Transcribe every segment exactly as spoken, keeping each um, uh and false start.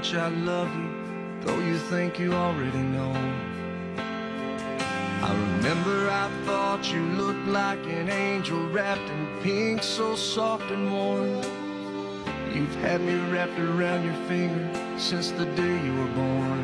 much I love you, though you think you already know. I remember I thought you looked like an angel wrapped in pink, so soft and warm. You've had me wrapped around your finger since the day you were born.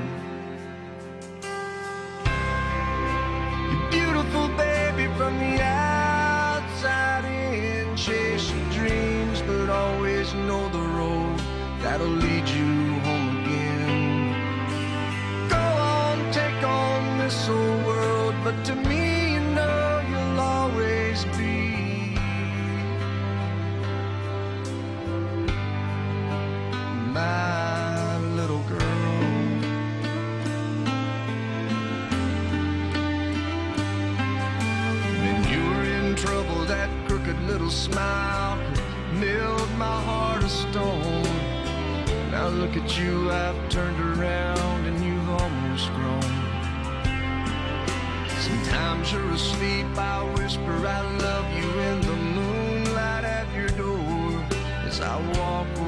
You're beautiful, baby, from the outside in. Chase your dreams, but always know the road that'll lead you home again. Go on, take on this old world, but to me, you know you'll always be my little girl. When you were in trouble, that crooked little smile could melt my heart of stone. Now look at you, I've turned around and you've almost grown. Sometimes you're asleep, I whisper I love you in the moonlight at your door as I walk away.